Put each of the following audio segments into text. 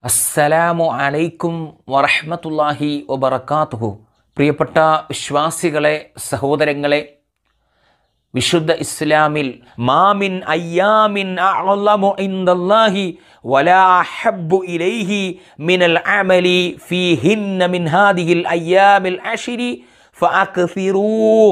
അസ്സലാമു അലൈക്കും വറഹ്മത്തുള്ളാഹി വബറകാതുഹു. പ്രിയപ്പെട്ട വിശ്വാസികളെ, സഹോദരങ്ങളെ, വിശുദ്ധ ഇസ്ലാമിൽ മാമിൻ അയ്യാമിൻ അഅ്ളമു ഇൻദല്ലാഹി വലാ അഹബ്ബു ഇലൈഹി മിനൽ അമലി ഫീഹിന്ന മിൻ ഹാദിഹിൽ അയ്യാമിൽ അശ്രി ഫഅക്സിറൂ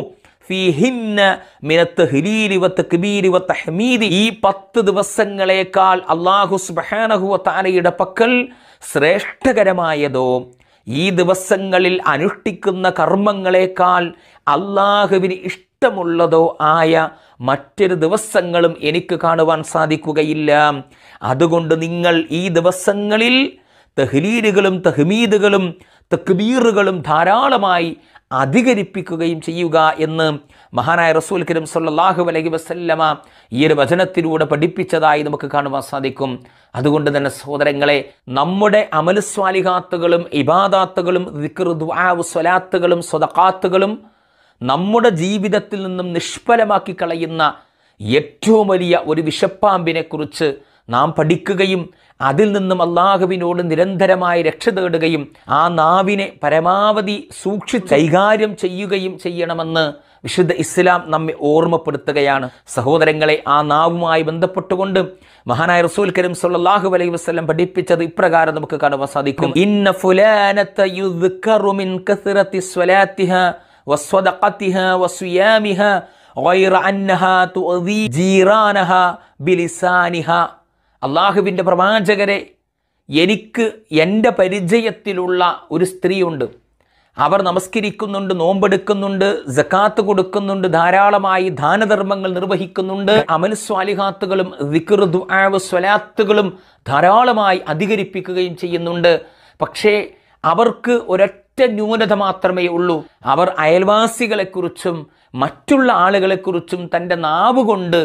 ഫീഹിന്ന മിനത്ത് തഹ്ലീലി വതക്ബീരി വതഹ്മീദി. ഈ 10 ദിവസങ്ങളേക്കാൾ അല്ലാഹു സുബ്ഹാനഹു വ തആലയുടെ പക്കൽ ശ്രേഷ്ഠകരമായതോ, ഈ ദിവസങ്ങളിൽ അനുഷ്ഠിക്കുന്ന കർമ്മങ്ങളെക്കാൾ അല്ലാഹുവിന് ഇഷ്ടമുള്ളതോ ആയ മറ്റൊരു ദിവസങ്ങളും എനിക്ക് കാണുവാൻ സാധിക്കുകയില്ല. അതുകൊണ്ട് നിങ്ങൾ ഈ ദിവസങ്ങളിൽ തഹ്ലീലുകളും തഹ്മീദുകളും തക്ബീറുകളും ധാരാളമായി അധികരിപ്പിക്കുകയും ചെയ്യുക എന്ന് മഹാനായ റസൂൽ കരീം സ്വല്ലല്ലാഹു അലൈഹി വസല്ലമ ഈ ഒരു വചനത്തിലൂടെ പഠിപ്പിച്ചതായി നമുക്ക് കാണുവാൻ സാധിക്കും. അതുകൊണ്ട് തന്നെ സഹോദരങ്ങളെ, നമ്മുടെ അമൽ സ്വാലിഹാത്തുകളും ഇബാദാത്തുകളും ദിക്ർ, ദുആ, സ്വലാത്തുകളും സ്വദഖാത്തുകളും നമ്മുടെ ജീവിതത്തിൽ നിന്നും നിഷ്ഫലമാക്കി കളയുന്ന ഏറ്റവും വലിയ ഒരു വിഷപ്പാമ്പിനെ കുറിച്ച് നാം പഠിക്കുകയും അതിൽ നിന്നും അല്ലാഹുവിനോട് നിരന്തരമായി രക്ഷ തേടുകയും ആ നാവിനെ പരമാവധി സൂക്ഷിച്ച് കൈകാര്യം ചെയ്യുകയും ചെയ്യണമെന്ന് വിശുദ്ധ ഇസ്ലാം നമ്മെ ഓർമ്മപ്പെടുത്തുകയാണ്. സഹോദരങ്ങളെ, ആ നാവുമായി ബന്ധപ്പെട്ടുകൊണ്ട് മഹാനായ റസൂൽ കരീം സ്വല്ലല്ലാഹു അലൈഹി വസല്ലം പഠിപ്പിച്ചത് ഇപ്രകാരം നമുക്ക് കാണുവാൻ സാധിക്കും. ഇന്ന ഫുലാനത യുദ്കറു മിൻ കസ്റതി സ്വലാത്തിഹാ വസ്വദഖതിഹാ വസിയാമിഹാ ഗൈറ അന്നഹാ തുഅദി ജീറാനഹാ ബിലിസാനിഹാ. അള്ളാഹുവിൻ്റെ പ്രവാചകരെ, എനിക്ക് എൻ്റെ പരിചയത്തിലുള്ള ഒരു സ്ത്രീയുണ്ട്. അവർ നമസ്കരിക്കുന്നുണ്ട്, നോമ്പെടുക്കുന്നുണ്ട്, സക്കാത്ത് കൊടുക്കുന്നുണ്ട്, ധാരാളമായി ദാനധർമ്മങ്ങൾ നിർവഹിക്കുന്നുണ്ട്, അമൽ സ്വാലിഹാത്തുകളും ദിക്ർ, ദുആ, സ്വലാത്തുകളും ധാരാളമായി അധികരിപ്പിക്കുകയും ചെയ്യുന്നുണ്ട്. പക്ഷേ അവർക്ക് ഒരൊറ്റ ന്യൂനത മാത്രമേ ഉള്ളൂ. അവർ അയൽവാസികളെക്കുറിച്ചും മറ്റുള്ള ആളുകളെക്കുറിച്ചും തൻ്റെ നാവ് കൊണ്ട്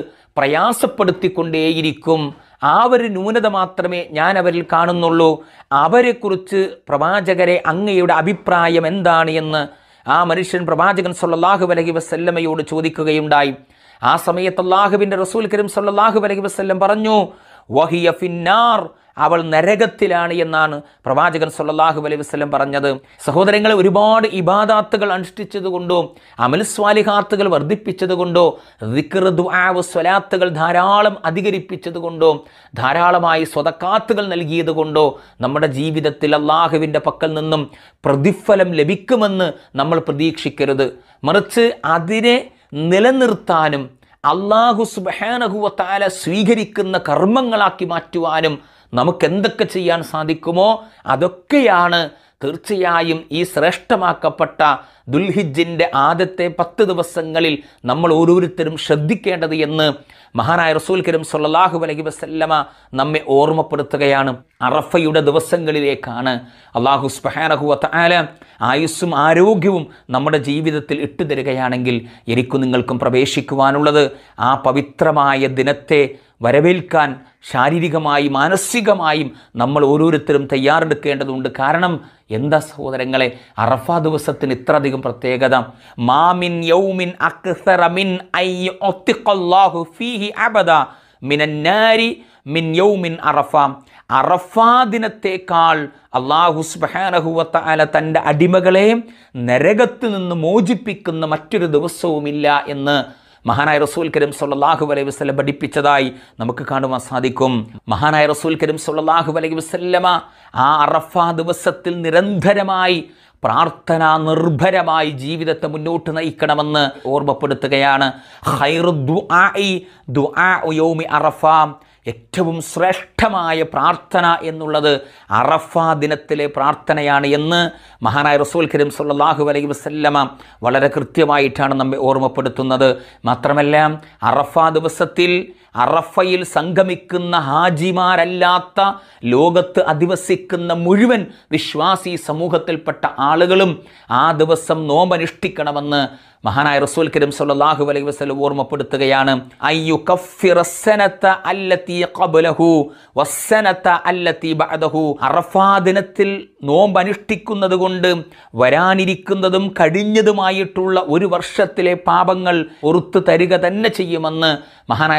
പ്രയാസപ്പെടുത്തിക്കൊണ്ടേയിരിക്കും. ആ ഒരു ന്യൂനത മാത്രമേ ഞാൻ അവരിൽ കാണുന്നുള്ളൂ. അവരെക്കുറിച്ച് പ്രവാചകരെ, അങ്ങയുടെ അഭിപ്രായം എന്താണ് എന്ന് ആ മനുഷ്യൻ പ്രവാചകൻ സ്വല്ലല്ലാഹു അലൈഹി വസല്ലമയോട് ചോദിക്കുകയുണ്ടായി. ആ സമയത്ത് അല്ലാഹുവിൻ്റെ റസൂൽ കരീം സ്വല്ലല്ലാഹു അലൈഹി വസല്ലം പറഞ്ഞു, വഹിയ ഫിന്നാർ, അവൾ നരകത്തിലാണ് എന്നാണ് പ്രവാചകൻ സ്വല്ലല്ലാഹു അലൈഹി വസല്ലം പറഞ്ഞത്. സഹോദരങ്ങളെ, ഒരുപാട് ഇബാദാത്തുകൾ അനുഷ്ഠിച്ചതുകൊണ്ടോ, അമൽ സ്വാലിഹാത്തുകൾ വർദ്ധിപ്പിച്ചതുകൊണ്ടോ, ദിക്ർ, ദുആ, സ്വലാത്തുകൾ ധാരാളം അധികരിപ്പിച്ചതുകൊണ്ടോ, ധാരാളമായി സ്വദഖാത്തുകൾ നൽകിയതുകൊണ്ടോ നമ്മുടെ ജീവിതത്തിൽ അല്ലാഹുവിൻ്റെ പക്കൽ നിന്നും പ്രതിഫലം ലഭിക്കുമെന്ന് നമ്മൾ പ്രതീക്ഷിക്കരുത്. മറിച്ച് അതിനെ നിലനിർത്താനും അല്ലാഹു സുബ്ഹാനഹു വ തആല സ്വീകരിക്കുന്ന കർമ്മങ്ങളാക്കി മാറ്റുവാനും നമുക്ക് എന്തൊക്കെ ചെയ്യാൻ സാധിക്കുമോ അതൊക്കെയാണ് തീർച്ചയായും ഈ ശ്രേഷ്ഠമാക്കപ്പെട്ട ദുൽഹിജ്ജിൻ്റെ ആദ്യത്തെ 10 ദിവസങ്ങളിൽ നമ്മൾ ഓരോരുത്തരും ശ്രദ്ധിക്കേണ്ടത് എന്ന് മഹാനായ റസൂൽ കരീം സ്വല്ലല്ലാഹു അലൈഹി വസല്ലമ നമ്മെ ഓർമ്മപ്പെടുത്തുകയാണ്. അറഫയുടെ ദിവസങ്ങളിലേക്കാണ് അല്ലാഹു സുബ്ഹാനഹു വ തആല ആയുസ്സും ആരോഗ്യവും നമ്മുടെ ജീവിതത്തിൽ ഇട്ടുതരികയാണെങ്കിൽ എനിക്കും നിങ്ങൾക്കും പ്രവേശിക്കുവാനുള്ളത് ആ പവിത്രമായ ദിനത്തെ വരവേൽക്കാൻ ശാരീരികമായും മാനസികമായും നമ്മൾ ഓരോരുത്തരും തയ്യാറെടുക്കേണ്ടതുണ്ട്. കാരണം എന്താ സഹോദരങ്ങളെ, അറഫ ദിവസത്തിന് ഇത്രയധികം പ്രത്യേകത. മാമിൻ യൗമിൻ അക്സറ മിൻ അയ്യുഅത്തിഖല്ലാഹു ഫീഹി അബദ മിനന്നാരി മിൻ യൗമിൻ അറഫ. അറഫാ ദിനത്തേക്കാൾ അല്ലാഹു സുബ്ഹാനഹു വ തആല തൻ്റെ അടിമകളെ നരകത്ത് നിന്ന് മോചിപ്പിക്കുന്ന മറ്റൊരു ദിവസവുമില്ല എന്ന് മഹാനായ റസൂൽ കരീം സ്വല്ലല്ലാഹു അലൈഹി വസല്ലം പഠിപ്പിച്ചതായി നമുക്ക് കാണുവാൻ സാധിക്കും. മഹാനായ റസൂൽ കരീം സ്വല്ലല്ലാഹു അലൈഹി വസല്ലമ ആ അറഫാ ദിവസത്തിൽ നിരന്തരമായി പ്രാർത്ഥനാ നിർഭരമായി ജീവിതത്തെ മുന്നോട്ട് നയിക്കണമെന്ന് ഓർമ്മപ്പെടുത്തുകയാണ്. ഖൈറു ദുആഇ ദുആഉ യൗമി അറഫ. ഏറ്റവും ശ്രേഷ്ഠമായ പ്രാർത്ഥന എന്നുള്ളത് അറഫാ ദിനത്തിലെ പ്രാർത്ഥനയാണ് എന്ന് മഹാനായ റസൂൽ കരീം സ്വല്ലല്ലാഹു അലൈഹി വസല്ലമ വളരെ കൃത്യമായിട്ടാണ് നമ്മെ ഓർമ്മപ്പെടുത്തുന്നത്. മാത്രമല്ല, അറഫാ ദിവസത്തിൽ അറഫയിൽ സംഗമിക്കുന്ന ഹാജിമാരല്ലാത്ത ലോകത്ത് അധിവസിക്കുന്ന മുഴുവൻ വിശ്വാസി സമൂഹത്തിൽപ്പെട്ട ആളുകളും ആ ദിവസം നോമ്പനുഷ്ഠിക്കണമെന്ന് മഹാനായ റസൂൽ കരീം സ്വല്ലല്ലാഹു അലൈഹി വസല്ലം ഓർമ്മപ്പെടുത്തുകയാണ്. അയ്യുകഫിറസ്സനത അല്ലതി ഖബ്ലഹു വസ്സനത അല്ലതി ബഅദഹു. അറഫാ ദിനത്തിൽ നോമ്പ് അനുഷ്ഠിക്കുന്നത് കൊണ്ട് വരാനിരിക്കുന്നതും കഴിഞ്ഞതുമായിട്ടുള്ള ഒരു വർഷത്തിലെ പാപങ്ങൾ പുറത്തു തരിക തന്നെ ചെയ്യുമെന്ന് മഹാനായ റസൂൽ കരീം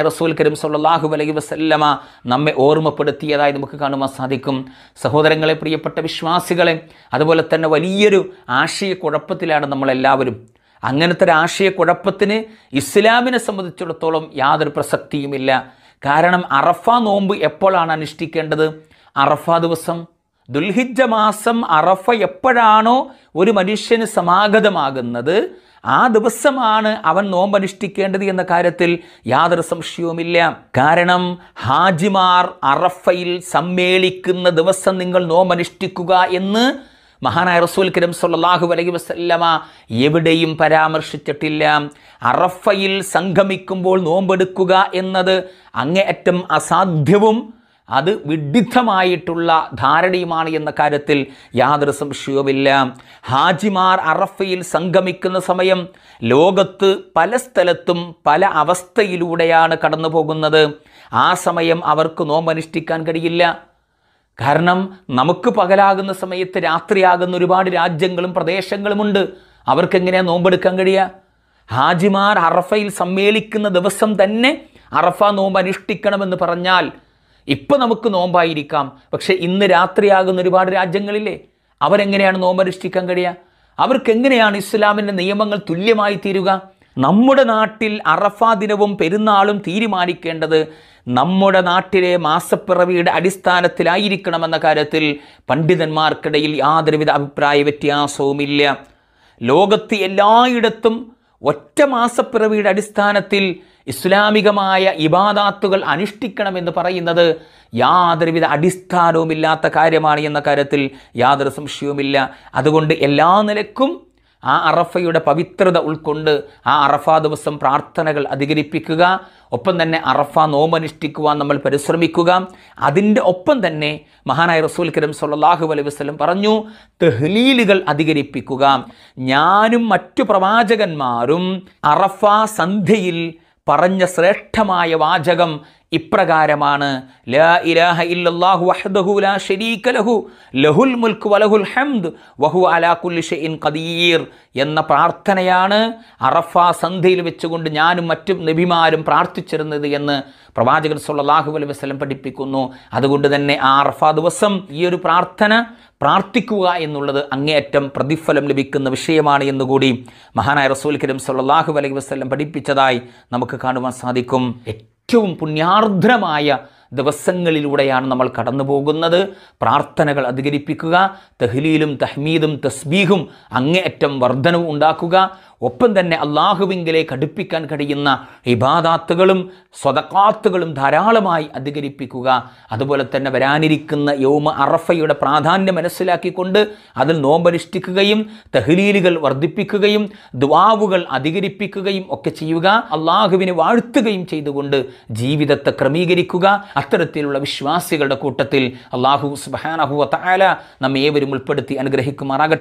കരീം സല്ലല്ലാഹു അലൈഹി വസല്ലമ നമ്മെ ഓർമ്മപ്പെടുത്തിയതായി നമുക്ക് കാണുവാൻ സാധിക്കും. സഹോദരങ്ങളെ, പ്രിയപ്പെട്ട വിശ്വാസികളെ, അതുപോലെ തന്നെ വലിയൊരു ആശയക്കുഴപ്പത്തിലാണ് നമ്മളെല്ലാവരും. അങ്ങനത്തെ ഒരു ആശയക്കുഴപ്പത്തിന് ഇസ്ലാമിനെ സംബന്ധിച്ചിടത്തോളം യാതൊരു പ്രസക്തിയുമില്ല. കാരണം അറഫ നോമ്പ് എപ്പോഴാണ് അനുഷ്ഠിക്കേണ്ടത്? അറഫ ദിവസം, ദുൽഹിജ്ജ മാസം അറഫ എപ്പോഴാണോ ഒരു മനുഷ്യന് സമാഗതമാകുന്നത് ആ ദിവസമാണ് അവൻ നോമ്പനുഷ്ഠിക്കേണ്ടത് എന്ന കാര്യത്തിൽ യാതൊരു സംശയവുമില്ല. കാരണം ഹാജിമാർ അറഫയിൽ സമ്മേളിക്കുന്ന ദിവസം നിങ്ങൾ നോമ്പനുഷ്ഠിക്കുക എന്ന് മഹാനായ റസൂൽ കരീം സല്ലല്ലാഹു അലൈഹി വസല്ലമ എവിടെയും പരാമർശിച്ചിട്ടില്ല. അറഫയിൽ സംഗമിക്കുമ്പോൾ നോമ്പെടുക്കുക എന്നത് അങ്ങേയറ്റം അസാധ്യവും അത് വിഡിത്തമായിട്ടുള്ള ധാരണയുമാണ് എന്ന കാര്യത്തിൽ യാതൊരു സംശയവുമില്ല. ഹാജിമാർ അറഫയിൽ സംഗമിക്കുന്ന സമയം ലോകത്ത് പല സ്ഥലത്തും പല അവസ്ഥയിലൂടെയാണ് കടന്നു പോകുന്നത്. ആ സമയം അവർക്ക് നോമ്പനുഷ്ഠിക്കാൻ കഴിയില്ല. കാരണം നമുക്ക് പകലാകുന്ന സമയത്ത് രാത്രിയാകുന്ന ഒരുപാട് രാജ്യങ്ങളും പ്രദേശങ്ങളുമുണ്ട്. അവർക്കെങ്ങനെയാണ് നോമ്പെടുക്കാൻ കഴിയുക? ഹാജിമാർ അറഫയിൽ സമ്മേളിക്കുന്ന ദിവസം തന്നെ അറഫ നോമ്പ് അനുഷ്ഠിക്കണമെന്ന് പറഞ്ഞാൽ ഇപ്പം നമുക്ക് നോമ്പായിരിക്കാം, പക്ഷെ ഇന്ന് രാത്രിയാകുന്ന ഒരുപാട് രാജ്യങ്ങളില്ലേ, അവരെങ്ങനെയാണ് നോമ്പനുഷ്ഠിക്കാൻ കഴിയുക? അവർക്കെങ്ങനെയാണ് ഇസ്ലാമിൻ്റെ നിയമങ്ങൾ തുല്യമായി തീരുക? നമ്മുടെ നാട്ടിൽ അറഫ ദിനവും പെരുന്നാളും തീരുമാനിക്കേണ്ടത് നമ്മുടെ നാട്ടിലെ മാസപ്പിറവിയുടെ അടിസ്ഥാനത്തിലായിരിക്കണമെന്ന കാര്യത്തിൽ പണ്ഡിതന്മാർക്കിടയിൽ യാതൊരുവിധ അഭിപ്രായ വ്യത്യാസവുമില്ല. ലോകത്ത് എല്ലായിടത്തും ഒറ്റ മാസപ്പിറവിയുടെ അടിസ്ഥാനത്തിൽ ഇസ്ലാമികമായ ഇബാദാത്തുകൾ അനുഷ്ഠിക്കണമെന്ന് പറയുന്നത് യാതൊരുവിധ അടിസ്ഥാനവുമില്ലാത്ത കാര്യമാണ് എന്ന കാര്യത്തിൽ യാതൊരു സംശയവുമില്ല. അതുകൊണ്ട് എല്ലാ നിലക്കും ആ അറഫയുടെ പവിത്രത ഉൾക്കൊണ്ട് ആ അറഫ ദിവസം പ്രാർത്ഥനകൾ അധികരിപ്പിക്കുക, ഒപ്പം തന്നെ അറഫ നോമ്പനുഷ്ഠിക്കുവാൻ നമ്മൾ പരിശ്രമിക്കുക. അതിൻ്റെ ഒപ്പം തന്നെ മഹാനായ റസൂൽ കരീം സല്ലല്ലാഹു അലൈഹി വസല്ലം പറഞ്ഞു, തഹ്ലീലുകൾ അധികരിപ്പിക്കുക. ഞാനും മറ്റു പ്രവാചകന്മാരും അറഫ സന്ധ്യയിൽ പറഞ്ഞ ശ്രേഷ്ഠമായ വാചകം ഇപ്രകാരമാണ്: ലാ ഇലാഹ ഇല്ലല്ലാഹു വഹ്ദഹു ലാ ശരീക ലഹു ലഹുൽ മുൽക്കു വലഹുൽ ഹംദ് വഹുവ അലാ കുല്ലി ഷൈഇൻ ഖദീർ എന്ന പ്രാർത്ഥനയാണ് അറഫ സന്ധ്യയിൽ വെച്ചുകൊണ്ട് ഞാനും മറ്റു നബിമാരും പ്രാർത്ഥിച്ചിരുന്നത് എന്ന് പ്രവാചകൻ സല്ലല്ലാഹു അലൈഹി വസല്ലം പഠിപ്പിക്കുന്നു. അതുകൊണ്ട് തന്നെ ആ അറഫ ദിവസം ഈ ഒരു പ്രാർത്ഥന പ്രാർത്ഥിക്കുക എന്നുള്ളത് അങ്ങേയറ്റം പ്രതിഫലം ലഭിക്കുന്ന വിഷയമാണ് എന്നുകൂടി മഹാനായ റസൂൽ കരീം സല്ലല്ലാഹു അലൈഹി വസല്ലം പഠിപ്പിച്ചതായി നമുക്ക് കാണുവാൻ സാധിക്കും. ഏറ്റവും പുണ്യാർദ്രമായ ദിവസങ്ങളിലൂടെയാണ് നമ്മൾ കടന്നു പോകുന്നത്. പ്രാർത്ഥനകൾ അധികരിപ്പിക്കുക, തഹ്ലീലും തഹ്മീദും തസ്ബീഹും അങ്ങേയറ്റം വർധനവും ഉണ്ടാക്കുക, ഒപ്പം തന്നെ അള്ളാഹുവിങ്കിലേക്ക് അടുപ്പിക്കാൻ കഴിയുന്ന ഇബാദാത്തുകളും സ്വദഖാത്തുകളും ധാരാളമായി അധികരിപ്പിക്കുക. അതുപോലെ തന്നെ വരാനിരിക്കുന്ന യൗമ അറഫയുടെ പ്രാധാന്യം മനസ്സിലാക്കിക്കൊണ്ട് അതിൽ നോമ്പനുഷ്ഠിക്കുകയും തഹ്ലീലുകൾ വർദ്ധിപ്പിക്കുകയും ദുആവുകൾ അധികരിപ്പിക്കുകയും ഒക്കെ ചെയ്യുക. അള്ളാഹുവിനെ വാഴ്ത്തുകയും ചെയ്തുകൊണ്ട് ജീവിതത്തെ ക്രമീകരിക്കുക. അത്തരത്തിലുള്ള വിശ്വാസികളുടെ കൂട്ടത്തിൽ അള്ളാഹു സുബ്ഹാനഹു വ തആല നമ്മെ ഏവരും ഉൾപ്പെടുത്തി അനുഗ്രഹിക്കുമാറാകട്ടെ.